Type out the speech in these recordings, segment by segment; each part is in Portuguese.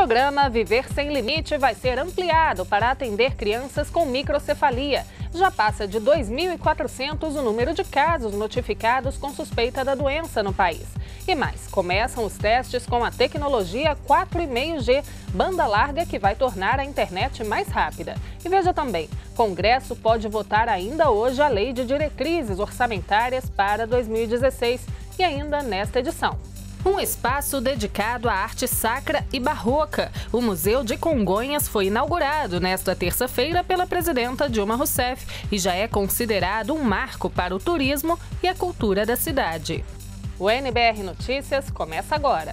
programa Viver Sem Limite vai ser ampliado para atender crianças com microcefalia. Já passa de 2.400 o número de casos notificados com suspeita da doença no país. E mais, começam os testes com a tecnologia 4,5G, banda larga que vai tornar a internet mais rápida. E veja também, Congresso pode votar ainda hoje a Lei de Diretrizes Orçamentárias para 2016 e ainda nesta edição. Um espaço dedicado à arte sacra e barroca. O Museu de Congonhas foi inaugurado nesta terça-feira pela presidenta Dilma Rousseff e já é considerado um marco para o turismo e a cultura da cidade. O NBR Notícias começa agora.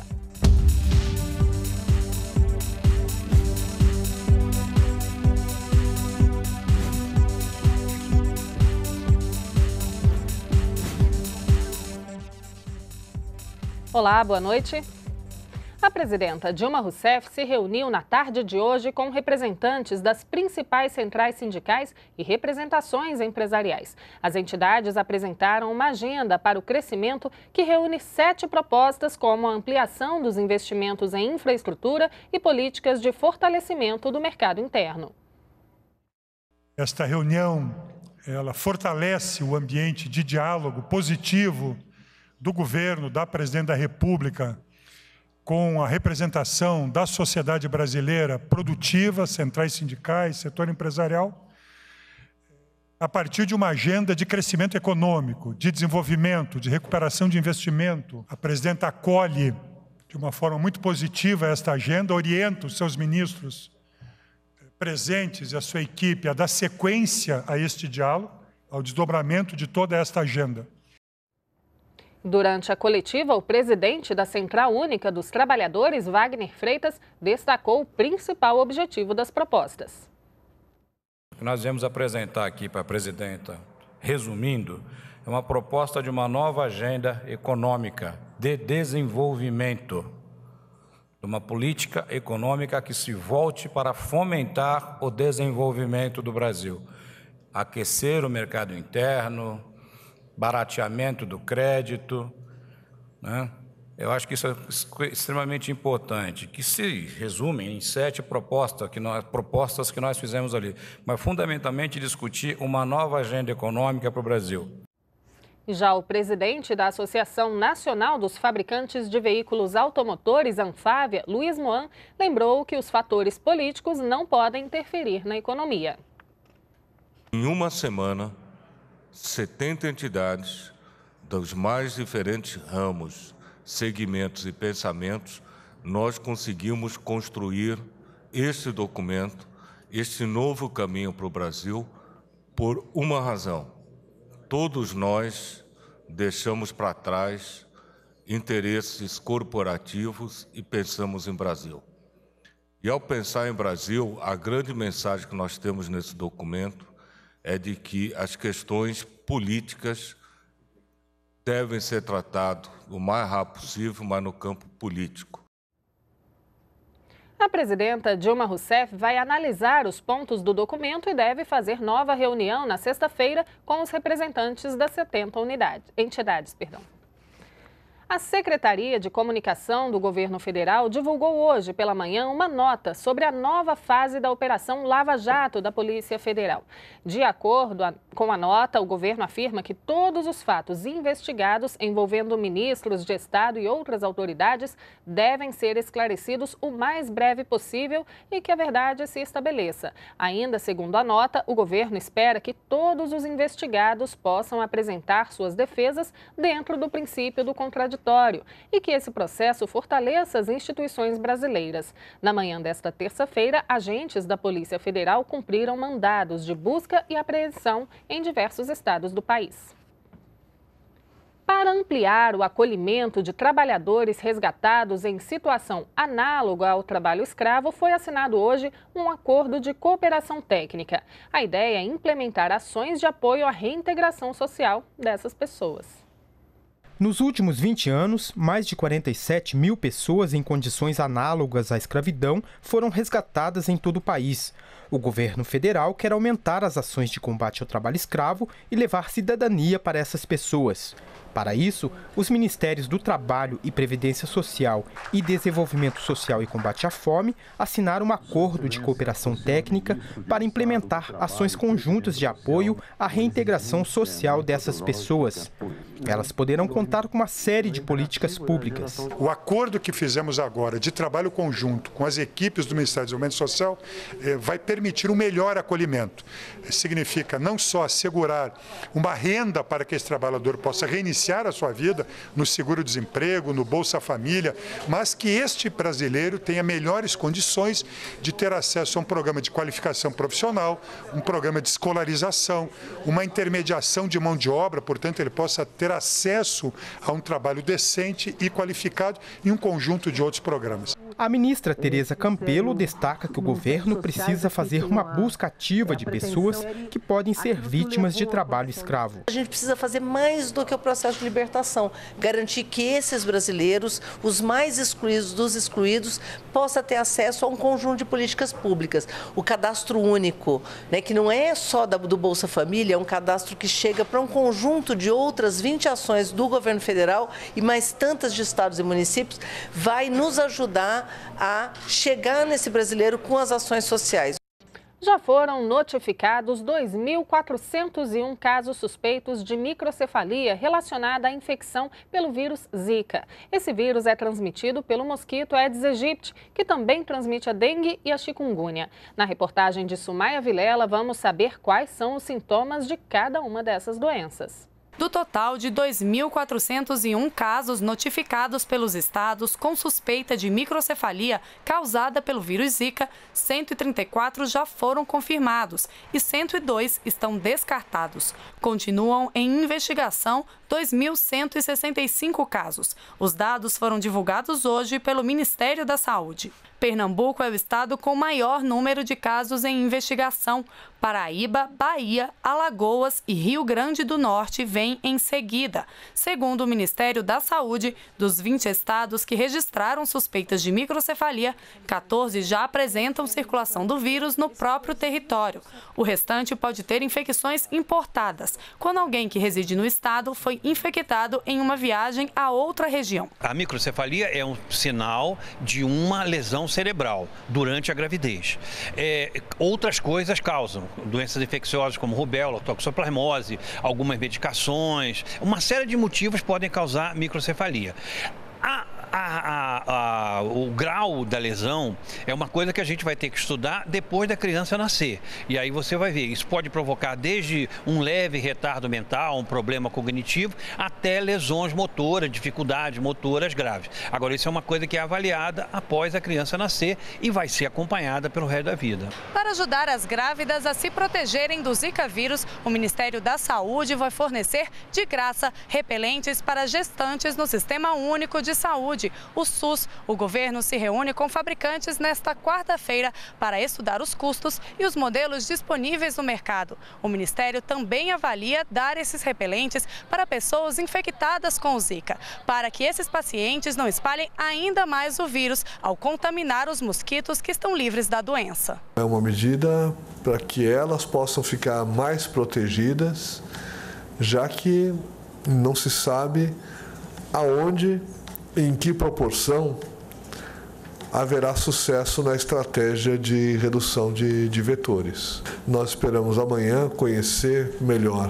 Olá, boa noite. A presidenta Dilma Rousseff se reuniu na tarde de hoje com representantes das principais centrais sindicais e representações empresariais. As entidades apresentaram uma agenda para o crescimento que reúne 7 propostas, como a ampliação dos investimentos em infraestrutura e políticas de fortalecimento do mercado interno. Esta reunião, ela fortalece o ambiente de diálogo positivo do governo, da presidente da República, com a representação da sociedade brasileira produtiva, centrais sindicais, setor empresarial, a partir de uma agenda de crescimento econômico, de desenvolvimento, de recuperação de investimento. A presidenta acolhe de uma forma muito positiva esta agenda, orienta os seus ministros presentes e a sua equipe a dar sequência a este diálogo, ao desdobramento de toda esta agenda. Durante a coletiva, o presidente da Central Única dos Trabalhadores, Wagner Freitas, destacou o principal objetivo das propostas. O que nós viemos apresentar aqui para a presidenta, resumindo, é uma proposta de uma nova agenda econômica de desenvolvimento, de uma política econômica que se volte para fomentar o desenvolvimento do Brasil, aquecer o mercado interno, barateamento do crédito, né? Eu acho que isso é extremamente importante, que se resumem em 7 propostas que nós fizemos ali, mas fundamentalmente discutir uma nova agenda econômica para o Brasil. Já o presidente da Associação Nacional dos Fabricantes de Veículos Automotores, Anfávia, Luiz Moan, lembrou que os fatores políticos não podem interferir na economia. Em uma semana, 70 entidades dos mais diferentes ramos, segmentos e pensamentos, nós conseguimos construir este documento, este novo caminho para o Brasil, por uma razão. Todos nós deixamos para trás interesses corporativos e pensamos em Brasil. E ao pensar em Brasil, a grande mensagem que nós temos nesse documento é de que as questões políticas devem ser tratadas o mais rápido possível, mas no campo político. A presidenta Dilma Rousseff vai analisar os pontos do documento e deve fazer nova reunião na sexta-feira com os representantes das 70 entidades. A Secretaria de Comunicação do Governo Federal divulgou hoje pela manhã uma nota sobre a nova fase da Operação Lava Jato da Polícia Federal. De acordo com a nota, o governo afirma que todos os fatos investigados envolvendo ministros de Estado e outras autoridades devem ser esclarecidos o mais breve possível e que a verdade se estabeleça. Ainda segundo a nota, o governo espera que todos os investigados possam apresentar suas defesas dentro do princípio do contraditório e que esse processo fortaleça as instituições brasileiras. Na manhã desta terça-feira, agentes da Polícia Federal cumpriram mandados de busca e apreensão em diversos estados do país. Para ampliar o acolhimento de trabalhadores resgatados em situação análoga ao trabalho escravo, foi assinado hoje um acordo de cooperação técnica. A ideia é implementar ações de apoio à reintegração social dessas pessoas. Nos últimos 20 anos, mais de 47 mil pessoas em condições análogas à escravidão foram resgatadas em todo o país. O governo federal quer aumentar as ações de combate ao trabalho escravo e levar cidadania para essas pessoas. Para isso, os Ministérios do Trabalho e Previdência Social e Desenvolvimento Social e Combate à Fome assinaram um acordo de cooperação técnica para implementar ações conjuntas de apoio à reintegração social dessas pessoas. Elas poderão contar com uma série de políticas públicas. O acordo que fizemos agora de trabalho conjunto com as equipes do Ministério do Desenvolvimento Social vai permitir um melhor acolhimento. Significa não só assegurar uma renda para que esse trabalhador possa reiniciar a sua vida no seguro-desemprego, no Bolsa Família, mas que este brasileiro tenha melhores condições de ter acesso a um programa de qualificação profissional, um programa de escolarização, uma intermediação de mão de obra, portanto, ele possa ter acesso a um trabalho decente e qualificado e um conjunto de outros programas. A ministra Tereza Campelo destaca que o governo precisa fazer uma busca ativa de pessoas que podem ser vítimas de trabalho escravo. A gente precisa fazer mais do que o processo de libertação, garantir que esses brasileiros, os mais excluídos dos excluídos, possam ter acesso a um conjunto de políticas públicas. O cadastro único, que não é só do Bolsa Família, é um cadastro que chega para um conjunto de outras 20 ações do governo federal e mais tantas de estados e municípios, vai nos ajudar a chegar nesse brasileiro com as ações sociais. Já foram notificados 2.401 casos suspeitos de microcefalia relacionada à infecção pelo vírus Zika. Esse vírus é transmitido pelo mosquito Aedes aegypti, que também transmite a dengue e a chikungunya. Na reportagem de Sumaia Vilela, vamos saber quais são os sintomas de cada uma dessas doenças. Do total de 2.401 casos notificados pelos estados com suspeita de microcefalia causada pelo vírus Zika, 134 já foram confirmados e 102 estão descartados. Continuam em investigação 2.165 casos. Os dados foram divulgados hoje pelo Ministério da Saúde. Pernambuco é o estado com maior número de casos em investigação. Paraíba, Bahia, Alagoas e Rio Grande do Norte vêm em seguida. Segundo o Ministério da Saúde, dos 20 estados que registraram suspeitas de microcefalia, 14 já apresentam circulação do vírus no próprio território. O restante pode ter infecções importadas, quando alguém que reside no estado foi infectado em uma viagem a outra região. A microcefalia é um sinal de uma lesão cerebral durante a gravidez. Outras coisas causam doenças infecciosas como rubéola, toxoplasmose, algumas medicações, uma série de motivos podem causar microcefalia. O grau da lesão é uma coisa que a gente vai ter que estudar depois da criança nascer. E aí você vai ver, isso pode provocar desde um leve retardo mental, um problema cognitivo, até lesões motoras, dificuldades motoras graves. Agora, isso é uma coisa que é avaliada após a criança nascer e vai ser acompanhada pelo resto da vida. Para ajudar as grávidas a se protegerem do Zika vírus, o Ministério da Saúde vai fornecer de graça repelentes para gestantes no Sistema Único de Saúde, o SUS. O governo se reúne com fabricantes nesta quarta-feira para estudar os custos e os modelos disponíveis no mercado. O Ministério também avalia dar esses repelentes para pessoas infectadas com o Zika, para que esses pacientes não espalhem ainda mais o vírus ao contaminar os mosquitos que estão livres da doença. É uma medida para que elas possam ficar mais protegidas, já que não se sabe aonde, em que proporção haverá sucesso na estratégia de redução de vetores. Nós esperamos amanhã conhecer melhor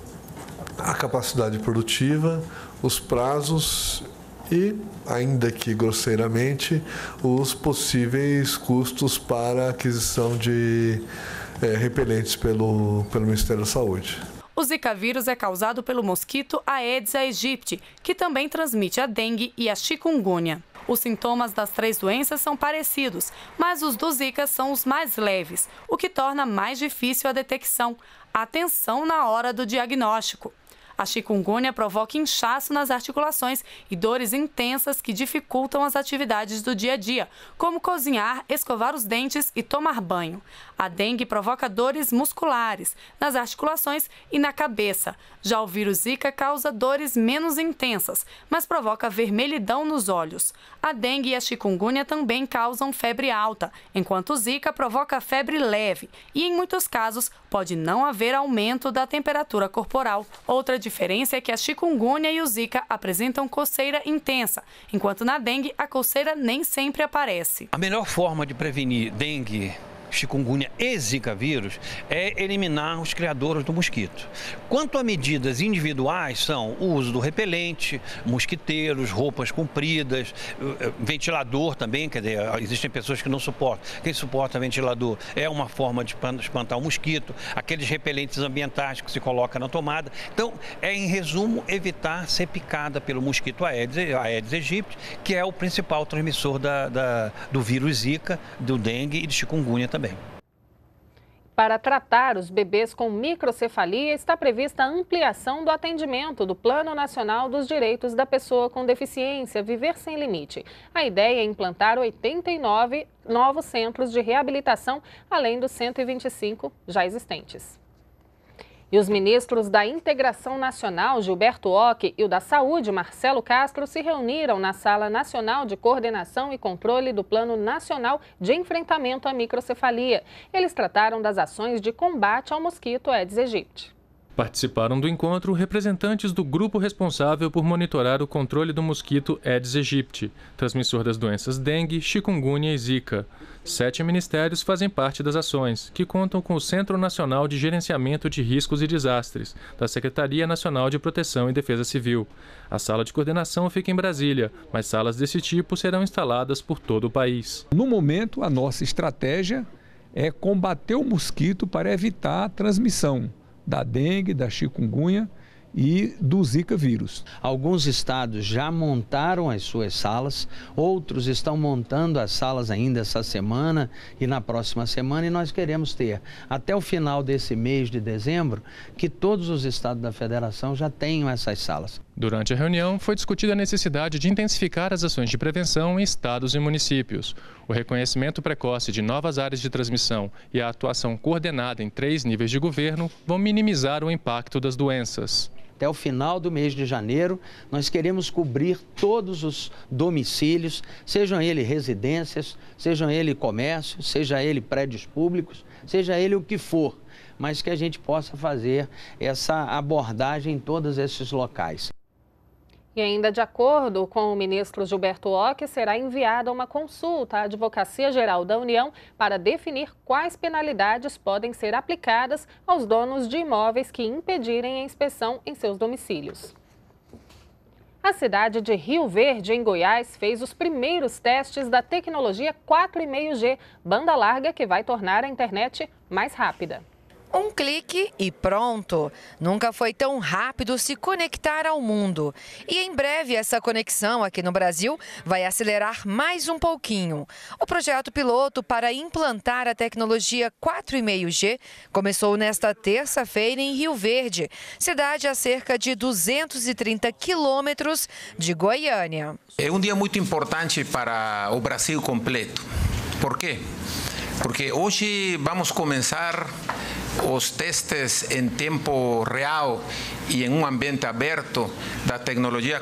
a capacidade produtiva, os prazos e, ainda que grosseiramente, os possíveis custos para a aquisição de repelentes pelo Ministério da Saúde. O Zika vírus é causado pelo mosquito Aedes aegypti, que também transmite a dengue e a chikungunya. Os sintomas das três doenças são parecidos, mas os do Zika são os mais leves, o que torna mais difícil a detecção. Atenção na hora do diagnóstico. A chikungunya provoca inchaço nas articulações e dores intensas que dificultam as atividades do dia a dia, como cozinhar, escovar os dentes e tomar banho. A dengue provoca dores musculares, nas articulações e na cabeça. Já o vírus Zika causa dores menos intensas, mas provoca vermelhidão nos olhos. A dengue e a chikungunya também causam febre alta, enquanto o Zika provoca febre leve e, em muitos casos, pode não haver aumento da temperatura corporal. Outra diferença diferença é que a chikungunya e o zika apresentam coceira intensa, enquanto na dengue a coceira nem sempre aparece. A melhor forma de prevenir dengue, chikungunya e zika vírus é eliminar os criadores do mosquito. Quanto a medidas individuais, são o uso do repelente, mosquiteiros, roupas compridas, ventilador também, quer dizer, existem pessoas que não suportam. Quem suporta ventilador é uma forma de espantar o mosquito, aqueles repelentes ambientais que se coloca na tomada. Então, em resumo, evitar ser picada pelo mosquito Aedes aegypti, que é o principal transmissor do vírus zika, do dengue e de chikungunya também. Para tratar os bebês com microcefalia, está prevista a ampliação do atendimento do Plano Nacional dos Direitos da Pessoa com Deficiência Viver Sem Limite. A ideia é implantar 89 novos centros de reabilitação, além dos 125 já existentes. E os ministros da Integração Nacional, Gilberto Occhi, e o da Saúde, Marcelo Castro, se reuniram na Sala Nacional de Coordenação e Controle do Plano Nacional de Enfrentamento à Microcefalia. Eles trataram das ações de combate ao mosquito Aedes aegypti. Participaram do encontro representantes do grupo responsável por monitorar o controle do mosquito Aedes aegypti, transmissor das doenças dengue, chikungunya e zika. 7 ministérios fazem parte das ações, que contam com o Centro Nacional de Gerenciamento de Riscos e Desastres, da Secretaria Nacional de Proteção e Defesa Civil. A sala de coordenação fica em Brasília, mas salas desse tipo serão instaladas por todo o país. No momento, a nossa estratégia é combater o mosquito para evitar a transmissão da dengue, da chikungunya e do zika vírus. Alguns estados já montaram as suas salas, outros estão montando as salas ainda essa semana e na próxima semana, e nós queremos ter até o final desse mês de dezembro que todos os estados da federação já tenham essas salas. Durante a reunião, foi discutida a necessidade de intensificar as ações de prevenção em estados e municípios. O reconhecimento precoce de novas áreas de transmissão e a atuação coordenada em 3 níveis de governo vão minimizar o impacto das doenças. Até o final do mês de janeiro, nós queremos cobrir todos os domicílios, sejam eles residências, sejam eles comércios, seja ele prédios públicos, seja ele o que for, mas que a gente possa fazer essa abordagem em todos esses locais. E ainda de acordo com o ministro Gilberto Occhi, será enviada uma consulta à Advocacia Geral da União para definir quais penalidades podem ser aplicadas aos donos de imóveis que impedirem a inspeção em seus domicílios. A cidade de Rio Verde, em Goiás, fez os primeiros testes da tecnologia 4,5G, banda larga que vai tornar a internet mais rápida. Um clique e pronto. Nunca foi tão rápido se conectar ao mundo. E em breve essa conexão aqui no Brasil vai acelerar mais um pouquinho. O projeto piloto para implantar a tecnologia 4,5G começou nesta terça-feira em Rio Verde, cidade a cerca de 230 quilômetros de Goiânia. É um dia muito importante para o Brasil completo. Por quê? Porque hoje vamos começar os testes em tempo real e em um ambiente aberto da tecnologia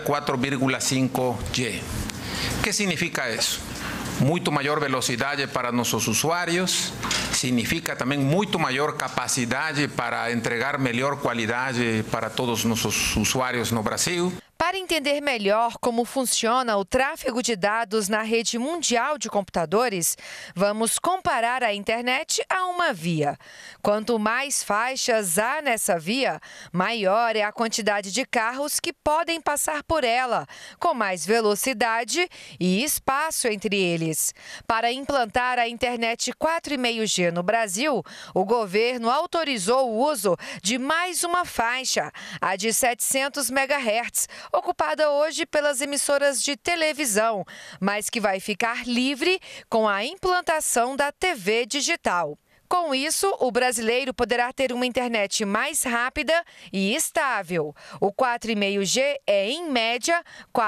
4,5G. O que significa isso? Muito maior velocidade para nossos usuários, significa também muito maior capacidade para entregar melhor qualidade para todos os nossos usuários no Brasil. Para entender melhor como funciona o tráfego de dados na rede mundial de computadores, vamos comparar a internet a uma via. Quanto mais faixas há nessa via, maior é a quantidade de carros que podem passar por ela, com mais velocidade e espaço entre eles. Para implantar a internet 4,5G no Brasil, o governo autorizou o uso de mais uma faixa, a de 700 MHz, ocupada hoje pelas emissoras de televisão, mas que vai ficar livre com a implantação da TV digital. Com isso, o brasileiro poderá ter uma internet mais rápida e estável. O 4,5G é, em média,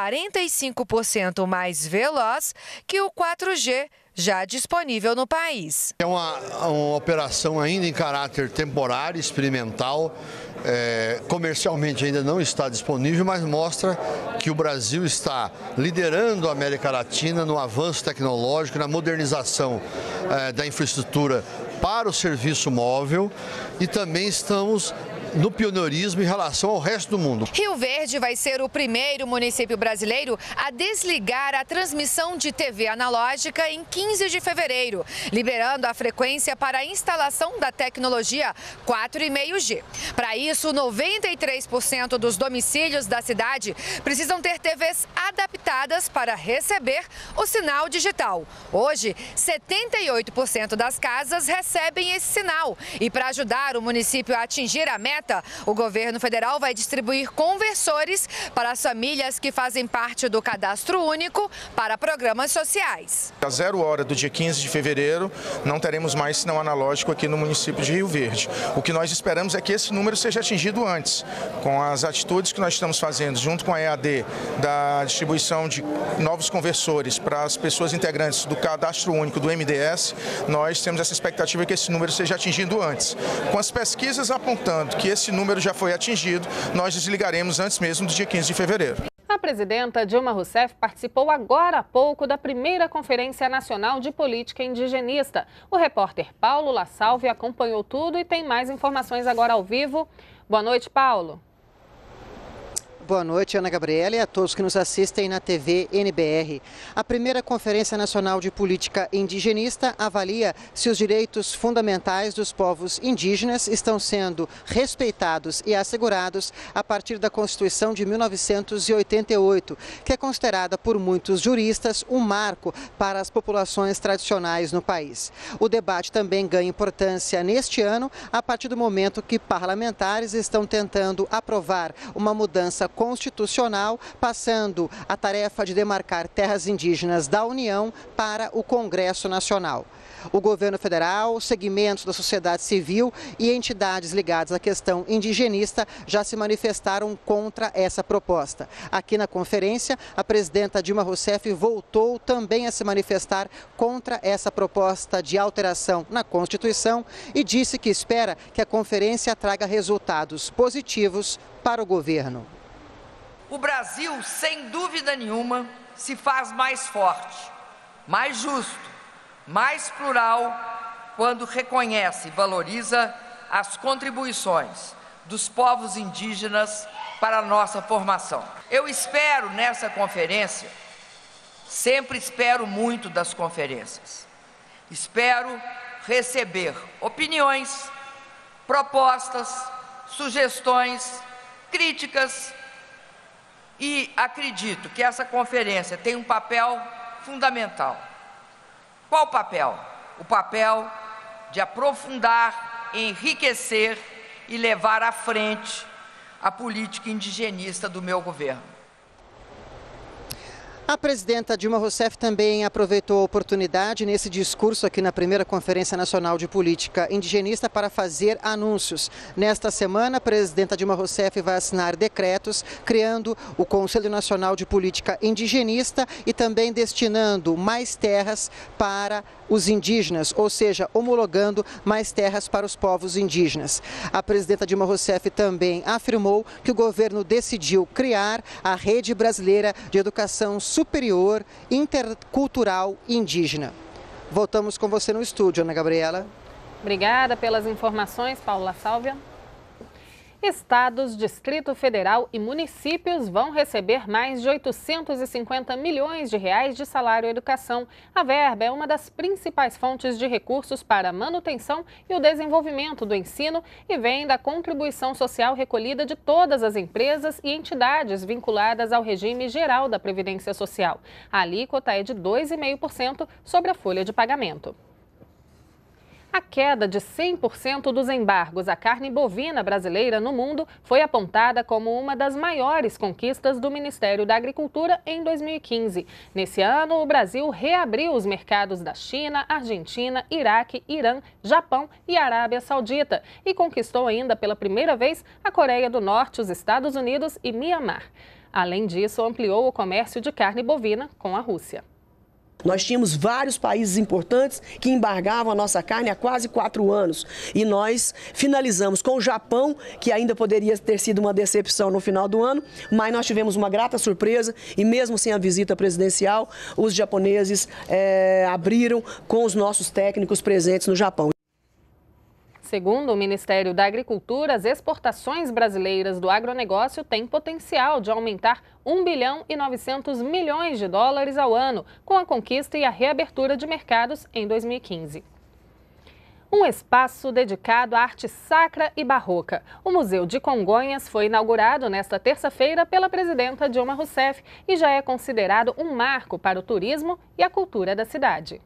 45% mais veloz que o 4G, já disponível no país. É uma operação ainda em caráter temporário, experimental. Comercialmente ainda não está disponível, mas mostra que o Brasil está liderando a América Latina no avanço tecnológico, na modernização da infraestrutura para o serviço móvel, e também estamos no pioneirismo em relação ao resto do mundo. Rio Verde vai ser o primeiro município brasileiro a desligar a transmissão de TV analógica em 15 de fevereiro, liberando a frequência para a instalação da tecnologia 4,5G. Para isso, 93% dos domicílios da cidade precisam ter TVs adaptadas para receber o sinal digital. Hoje, 78% das casas recebem esse sinal. E para ajudar o município a atingir a meta, o governo federal vai distribuir conversores para as famílias que fazem parte do Cadastro Único para programas sociais. A 0 hora do dia 15 de fevereiro, não teremos mais sinal analógico aqui no município de Rio Verde. O que nós esperamos é que esse número seja atingido antes, com as atitudes que nós estamos fazendo, junto com a EAD, da distribuição de novos conversores para as pessoas integrantes do Cadastro Único do MDS, nós temos essa expectativa que esse número seja atingido antes. Com as pesquisas apontando que esse número já foi atingido, nós desligaremos antes mesmo do dia 15 de fevereiro. A presidenta Dilma Rousseff participou agora há pouco da primeira Conferência Nacional de Política Indigenista. O repórter Paulo La Salve acompanhou tudo e tem mais informações agora ao vivo. Boa noite, Paulo. Boa noite, Ana Gabriela, e a todos que nos assistem na TV NBR. A primeira Conferência Nacional de Política Indigenista avalia se os direitos fundamentais dos povos indígenas estão sendo respeitados e assegurados a partir da Constituição de 1988, que é considerada por muitos juristas um marco para as populações tradicionais no país. O debate também ganha importância neste ano, a partir do momento que parlamentares estão tentando aprovar uma mudança constitucional, passando a tarefa de demarcar terras indígenas da União para o Congresso Nacional. O governo federal, segmentos da sociedade civil e entidades ligadas à questão indigenista já se manifestaram contra essa proposta. Aqui na conferência, a presidenta Dilma Rousseff voltou também a se manifestar contra essa proposta de alteração na Constituição e disse que espera que a conferência traga resultados positivos para o governo. O Brasil, sem dúvida nenhuma, se faz mais forte, mais justo, mais plural, quando reconhece e valoriza as contribuições dos povos indígenas para a nossa formação. Eu espero nessa conferência, sempre espero muito das conferências, espero receber opiniões, propostas, sugestões, críticas, e acredito que essa conferência tem um papel fundamental. Qual papel? O papel de aprofundar, enriquecer e levar à frente a política indigenista do meu governo. A presidenta Dilma Rousseff também aproveitou a oportunidade nesse discurso aqui na primeira Conferência Nacional de Política Indigenista para fazer anúncios. Nesta semana, a presidenta Dilma Rousseff vai assinar decretos criando o Conselho Nacional de Política Indigenista e também destinando mais terras para os indígenas, ou seja, homologando mais terras para os povos indígenas. A presidenta Dilma Rousseff também afirmou que o governo decidiu criar a Rede Brasileira de Educação Superior Intercultural Indígena. Voltamos com você no estúdio, Ana Gabriela. Obrigada pelas informações, Paula Sálvia. Estados, Distrito Federal e municípios vão receber mais de 850 milhões de reais de salário educação. A verba é uma das principais fontes de recursos para a manutenção e o desenvolvimento do ensino e vem da contribuição social recolhida de todas as empresas e entidades vinculadas ao regime geral da Previdência Social. A alíquota é de 2,5% sobre a folha de pagamento. A queda de 100% dos embargos à carne bovina brasileira no mundo foi apontada como uma das maiores conquistas do Ministério da Agricultura em 2015. Nesse ano, o Brasil reabriu os mercados da China, Argentina, Iraque, Irã, Japão e Arábia Saudita e conquistou ainda pela primeira vez a Coreia do Norte, os Estados Unidos e Mianmar. Além disso, ampliou o comércio de carne bovina com a Rússia. Nós tínhamos vários países importantes que embargavam a nossa carne há quase 4 anos. E nós finalizamos com o Japão, que ainda poderia ter sido uma decepção no final do ano, mas nós tivemos uma grata surpresa e mesmo sem a visita presidencial, os japoneses abriram com os nossos técnicos presentes no Japão. Segundo o Ministério da Agricultura, as exportações brasileiras do agronegócio têm potencial de aumentar 1 bilhão e 900 milhões de dólares ao ano, com a conquista e a reabertura de mercados em 2015. Um espaço dedicado à arte sacra e barroca. O Museu de Congonhas foi inaugurado nesta terça-feira pela presidenta Dilma Rousseff e já é considerado um marco para o turismo e a cultura da cidade.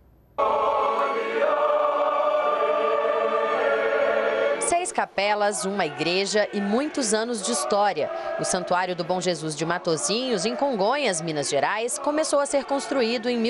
6 capelas, uma igreja e muitos anos de história. O Santuário do Bom Jesus de Matosinhos, em Congonhas, Minas Gerais, começou a ser construído em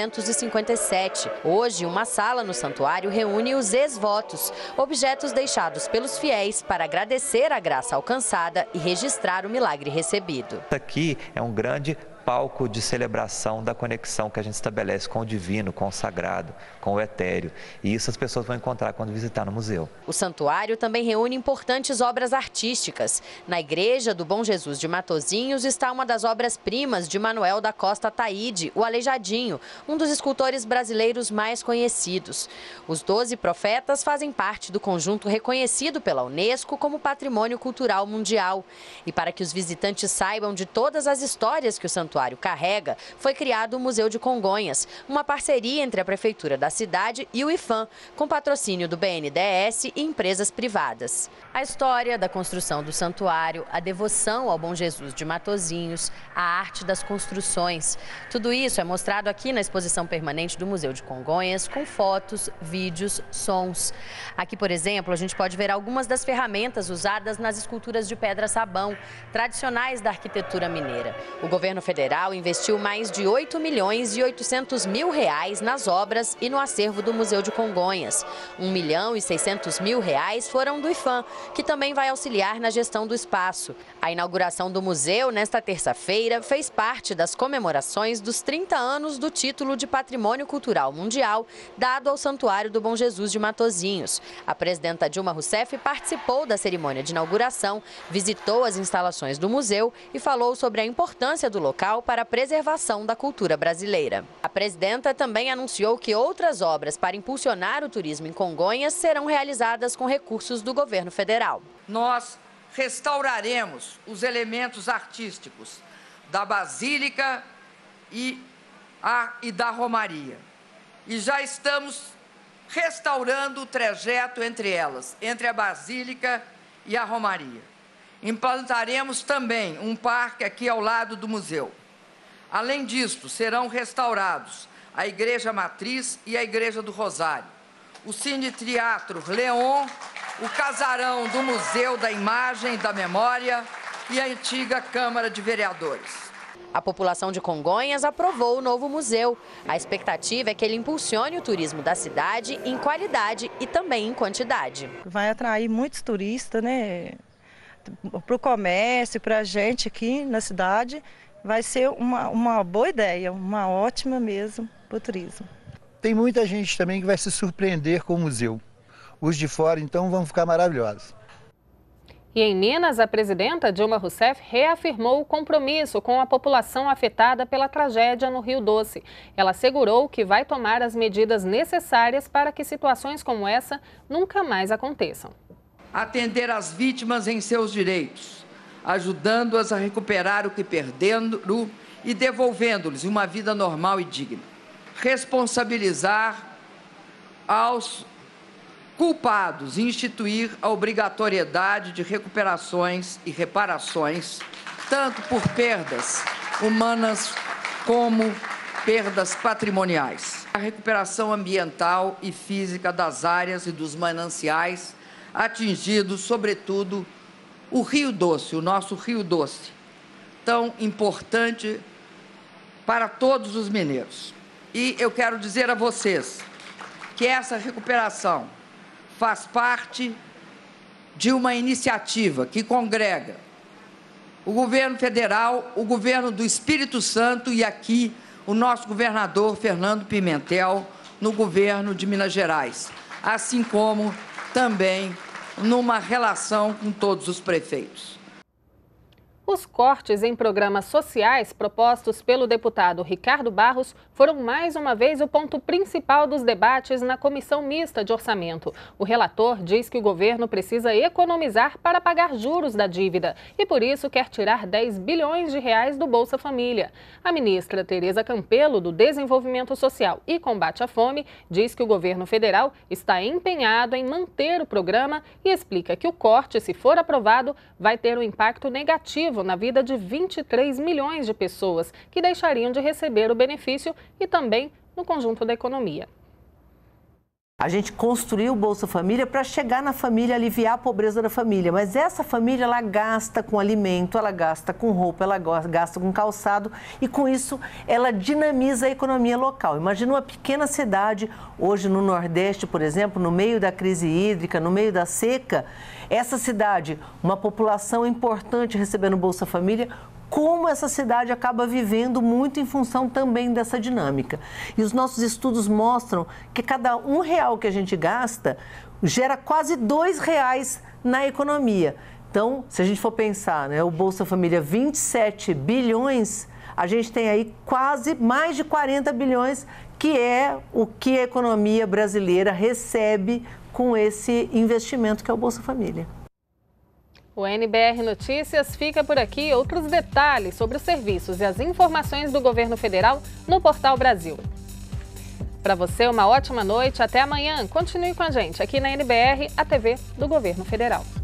1757. Hoje, uma sala no santuário reúne os ex-votos, objetos deixados pelos fiéis para agradecer a graça alcançada e registrar o milagre recebido. Aqui é um grande palco de celebração da conexão que a gente estabelece com o divino, com o sagrado, com o etéreo. E isso as pessoas vão encontrar quando visitar no museu. O santuário também reúne importantes obras artísticas. Na Igreja do Bom Jesus de Matosinhos está uma das obras-primas de Manuel da Costa Taide, o Aleijadinho, um dos escultores brasileiros mais conhecidos. Os 12 profetas fazem parte do conjunto reconhecido pela Unesco como Patrimônio Cultural Mundial. E para que os visitantes saibam de todas as histórias que o santuário carrega, foi criado o Museu de Congonhas, uma parceria entre a Prefeitura da cidade e o IFAM, com patrocínio do BNDES e empresas privadas. A história da construção do santuário, a devoção ao Bom Jesus de Matosinhos, a arte das construções. Tudo isso é mostrado aqui na exposição permanente do Museu de Congonhas, com fotos, vídeos, sons. Aqui, por exemplo, a gente pode ver algumas das ferramentas usadas nas esculturas de pedra-sabão, tradicionais da arquitetura mineira. O governo federal investiu mais de 8 milhões e 800 mil reais nas obras e no acervo do Museu de Congonhas. 1 milhão e 600 mil reais foram do IFAM, que também vai auxiliar na gestão do espaço. A inauguração do museu, nesta terça-feira, fez parte das comemorações dos 30 anos do título de Patrimônio Cultural Mundial, dado ao Santuário do Bom Jesus de Matosinhos. A presidenta Dilma Rousseff participou da cerimônia de inauguração, visitou as instalações do museu e falou sobre a importância do local para a preservação da cultura brasileira. A presidenta também anunciou que outras obras para impulsionar o turismo em Congonhas serão realizadas com recursos do governo federal. Nós restauraremos os elementos artísticos da Basílica e da Romaria. E já estamos restaurando o trajeto entre elas, entre a Basílica e a Romaria. Implantaremos também um parque aqui ao lado do museu. Além disto, serão restaurados a Igreja Matriz e a Igreja do Rosário, o Cine Teatro Leon, o casarão do Museu da Imagem e da Memória e a antiga Câmara de Vereadores. A população de Congonhas aprovou o novo museu. A expectativa é que ele impulsione o turismo da cidade em qualidade e também em quantidade. Vai atrair muitos turistas, né? Para o comércio, para a gente aqui na cidade, vai ser uma boa ideia, uma ótima mesmo para o turismo. Tem muita gente também que vai se surpreender com o museu. Os de fora, então, vão ficar maravilhosos. E em Minas, a presidenta Dilma Rousseff reafirmou o compromisso com a população afetada pela tragédia no Rio Doce. Ela assegurou que vai tomar as medidas necessárias para que situações como essa nunca mais aconteçam. Atender as vítimas em seus direitos, ajudando-as a recuperar o que perderam e devolvendo-lhes uma vida normal e digna. Responsabilizar aos culpados e instituir a obrigatoriedade de recuperações e reparações, tanto por perdas humanas como perdas patrimoniais. A recuperação ambiental e física das áreas e dos mananciais atingidos, sobretudo, o Rio Doce, o nosso Rio Doce, tão importante para todos os mineiros. E eu quero dizer a vocês que essa recuperação faz parte de uma iniciativa que congrega o governo federal, o governo do Espírito Santo e aqui o nosso governador Fernando Pimentel no governo de Minas Gerais, assim como também numa relação com todos os prefeitos. Os cortes em programas sociais propostos pelo deputado Ricardo Barros foram mais uma vez o ponto principal dos debates na Comissão Mista de Orçamento. O relator diz que o governo precisa economizar para pagar juros da dívida e, por isso, quer tirar 10 bilhões de reais do Bolsa Família. A ministra Tereza Campelo, do Desenvolvimento Social e Combate à Fome, diz que o governo federal está empenhado em manter o programa e explica que o corte, se for aprovado, vai ter um impacto negativo na vida de 23 milhões de pessoas que deixariam de receber o benefício e também no conjunto da economia. A gente construiu o Bolsa Família para chegar na família, aliviar a pobreza da família. Mas essa família, ela gasta com alimento, ela gasta com roupa, ela gasta com calçado e com isso ela dinamiza a economia local. Imagina uma pequena cidade, hoje no Nordeste, por exemplo, no meio da crise hídrica, no meio da seca, essa cidade, uma população importante recebendo Bolsa Família, como essa cidade acaba vivendo muito em função também dessa dinâmica. E os nossos estudos mostram que cada R$1 que a gente gasta gera quase R$2 na economia. Então, se a gente for pensar, né, o Bolsa Família 27 bilhões, a gente tem aí quase mais de 40 bilhões, que é o que a economia brasileira recebe com esse investimento que é o Bolsa Família. O NBR Notícias fica por aqui. Outros detalhes sobre os serviços e as informações do governo federal no Portal Brasil. Para você, uma ótima noite. Até amanhã. Continue com a gente aqui na NBR, a TV do Governo Federal.